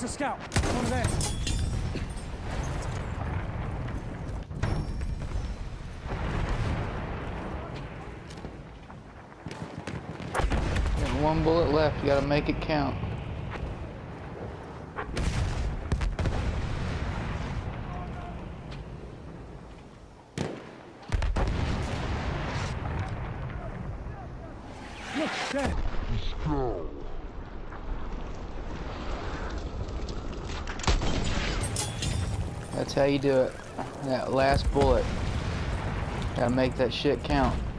a scout. Over there. Got one bullet left. You gotta make it count. Look, dead. That's how you do it. That last bullet. Gotta make that shit count.